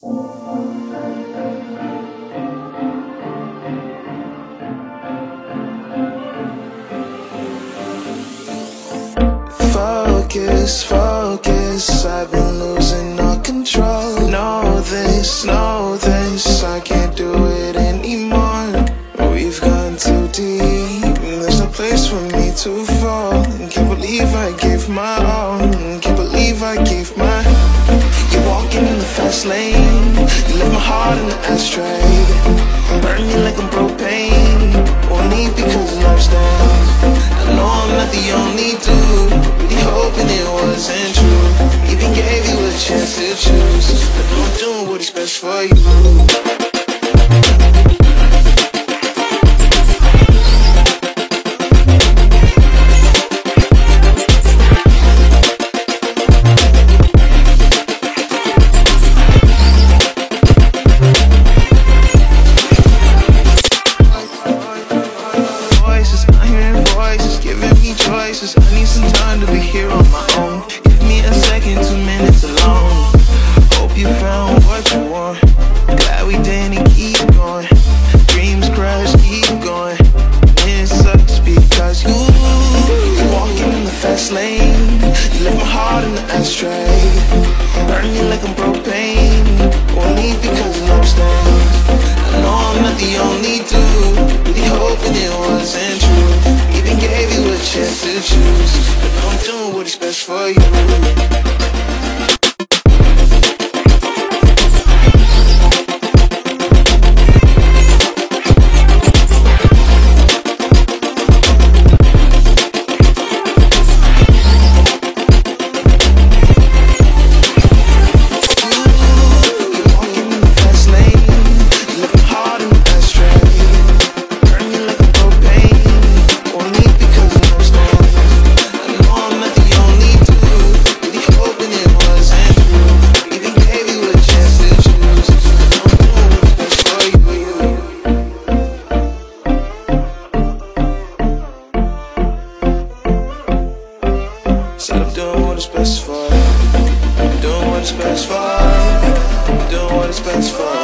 Focus, focus, I've been losing all control. Know this, I can't do it anymore. We've gone too deep, there's no place for me to fall. Can't believe I gave my all, can't believe I gave my. You're walking in the fast lane, you left my heart in the ashtray. Burn me like I'm propane, won't leave because love's down. I know I'm not the only dude, really hoping it wasn't true. Even gave you a chance to choose, but I'm doing what is best for you. I need some time to be here on my own. Give me a second, 2 minutes alone. Hope you found what you want. Glad we didn't keep going. Dreams crush, keep going. It sucks because you're walking in the fast lane. You left my heart in the ashtray. Burn me like I'm propane. Won't leave because love's down. I know I'm not the only dude, really hoping it wasn't true. Even gave you a chance to choose, but I'm doing what is best for you. Best for, doing what's best for, doing what is best for.